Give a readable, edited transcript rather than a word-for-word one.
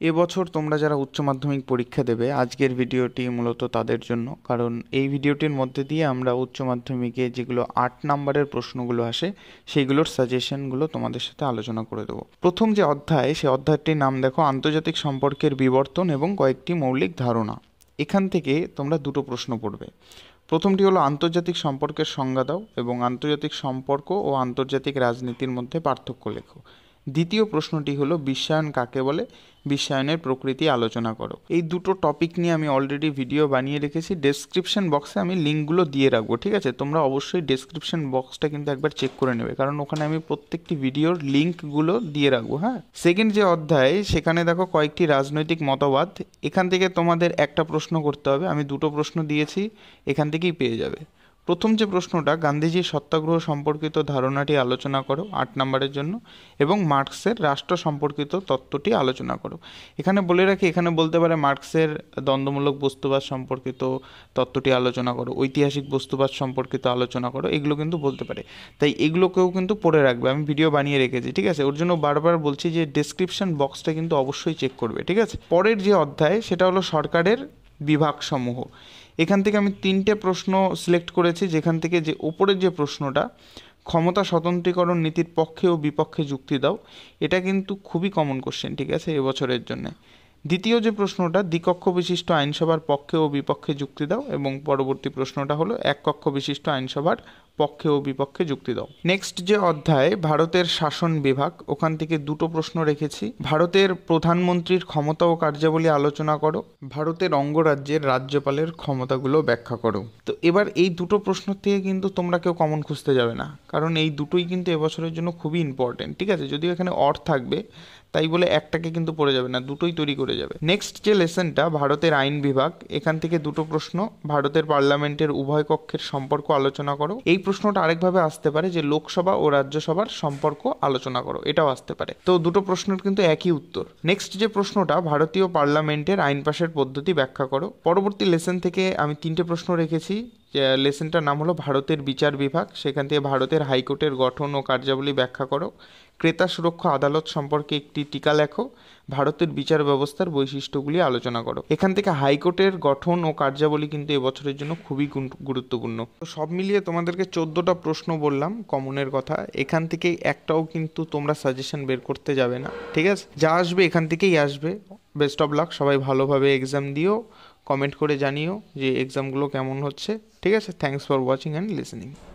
এবছর তোমরা যারা উচ্চ মাধ্যমিক পরীক্ষা দেবে, আজকের ভিডিওটি মূলত তাদের জন্য। কারণ এই ভিডিওটির মধ্যে দিয়ে আমরা উচ্চ মাধ্যমিকে যেগুলো 8 নম্বরের প্রশ্নগুলো আসে সেইগুলোর সাজেশনগুলো তোমাদের সাথে আলোচনা করে দেবো। প্রথম যে অধ্যায়, সেই অধ্যায়টির নাম দেখো আন্তর্জাতিক সম্পর্কের বিবর্তন এবং কয়েকটি মৌলিক ধারণা। এখান থেকে তোমরা দুটো প্রশ্ন পড়বে। প্রথমটি হলো আন্তর্জাতিক সম্পর্কের সংজ্ঞা দাও এবং আন্তর্জাতিক সম্পর্ক ও আন্তর্জাতিক রাজনীতির মধ্যে পার্থক্য লেখো। দ্বিতীয় প্রশ্নটি হলো বিশ্বায়ন কাকে বলে, বিশ্বায়নের প্রকৃতি আলোচনা করো। এই দুটো টপিক নিয়ে আমি অলরেডি ভিডিও বানিয়ে রেখেছি, ডেসক্রিপশন বক্সে আমি লিঙ্কগুলো দিয়ে রাখবো, ঠিক আছে? তোমরা অবশ্যই ডেসক্রিপশন বক্সটা কিন্তু একবার চেক করে নেবে, কারণ ওখানে আমি প্রত্যেকটি ভিডিওর লিঙ্কগুলো দিয়ে রাখবো। হ্যাঁ, সেকেন্ড যে অধ্যায়, সেখানে দেখো কয়েকটি রাজনৈতিক মতবাদ। এখান থেকে তোমাদের একটা প্রশ্ন করতে হবে, আমি দুটো প্রশ্ন দিয়েছি, এখান থেকেই পেয়ে যাবে। প্রথম যে প্রশ্নটা, গান্ধীজির সত্যাগ্রহ সম্পর্কিত ধারণাটি আলোচনা করো 8 নম্বরের জন্য, এবং মার্কসের রাষ্ট্র সম্পর্কিত তত্ত্বটি আলোচনা করো। এখানে বলে রাখি, এখানে বলতে পারে মার্কসের দ্বন্দ্বমূলক বস্তুবাদ সম্পর্কিত তত্ত্বটি আলোচনা করো, ঐতিহাসিক বস্তুবাদ সম্পর্কিত আলোচনা করো, এগুলো কিন্তু বলতে পারে। তাই এগুলোকেও কিন্তু পড়ে রাখবে, আমি ভিডিও বানিয়ে রেখেছি, ঠিক আছে? ওর জন্য বারবার বলছি যে ডেসক্রিপশন বক্সটা কিন্তু অবশ্যই চেক করবে, ঠিক আছে? পরের যে অধ্যায়, সেটা হলো সরকারের বিভাগসমূহ। এখান থেকে আমি 3টে প্রশ্ন সিলেক্ট করেছি, যেখান থেকে যে ওপরের যে প্রশ্নটা, ক্ষমতা স্বতন্ত্রীকরণ নীতির পক্ষে ও বিপক্ষে যুক্তি দাও, এটা কিন্তু খুবই কমন কোশ্চেন, ঠিক আছে, এবছরের জন্য। দ্বিতীয় যে প্রশ্নটা, দ্বিকক্ষ বিশিষ্ট আইনসভার পক্ষে ও বিপক্ষে যুক্তি দাও, এবং পরবর্তী প্রশ্নটা হলো এক কক্ষ বিশিষ্ট আইনসভার পক্ষে ও বিপক্ষে যুক্তি দাও। নেক্সট যে অধ্যায়, ভারতের শাসন বিভাগ, ওখান থেকে দুটো প্রশ্ন রেখেছি। ভারতের প্রধানমন্ত্রীর ক্ষমতা ও কার্যাবলী আলোচনা করো, ভারতের অঙ্গরাজ্যের রাজ্যপালের ক্ষমতাগুলো ব্যাখ্যা করো। তো এবার এই দুটো প্রশ্ন থেকে কিন্তু তোমরা কেউ কমন খুঁজতে যাবে না, কারণ এই দুটোই কিন্তু এবছরের জন্য খুবই ইম্পর্টেন্ট, ঠিক আছে? যদিও এখানে অর থাকবে, তাই বলে একটাকে কিন্তু পড়ে যাবে না, দুটোই তৈরি করে যাবে। নেক্সট যে লেসনটা, ভারতের আইন বিভাগ, এখান থেকে দুটো প্রশ্ন। ভারতের পার্লামেন্টের উভয় কক্ষের সম্পর্ক আলোচনা করো। এই প্রশ্নটা আরেকভাবে আসতে পারে যে লোকসভা ও রাজ্যসভার সম্পর্ক আলোচনা করো, এটাও আসতে পারে। তো দুটো প্রশ্নের কিন্তু একই উত্তর। নেক্সট যে প্রশ্নটা, ভারতীয় পার্লামেন্টের আইন পাশের পদ্ধতি ব্যাখ্যা করো। পরবর্তী লেসন থেকে আমি 3টে প্রশ্ন রেখেছি। লেসনটার নাম হলো ভারতের বিচার বিভাগ, সেখান থেকে ভারতের হাইকোর্টের গঠন ও কার্যাবলী ব্যাখ্যা করো। ক্রেতা সুরক্ষা আদালত সম্পর্কে একটি টিকা লেখো। ভারতের বিচার ব্যবস্থার বৈশিষ্ট্যগুলি আলোচনা করো। এখান থেকে হাইকোর্টের গঠন ও কার্যাবলী কিন্তু এবছরের জন্য খুবই গুরুত্বপূর্ণ। তো সব মিলিয়ে তোমাদেরকে 14টা প্রশ্ন বললাম কমনের কথা, এখান থেকে একটাও কিন্তু তোমরা সাজেশন বের করতে যাবে না, ঠিক আছে? যা আসবে এখান থেকেই আসবে। বেস্ট অফ লাক, সবাই ভালোভাবে এক্সাম দিও, কমেন্ট করে জানিও যে এক্সামগুলো কেমন হচ্ছে, ঠিক আছে? Thanks for watching and listening.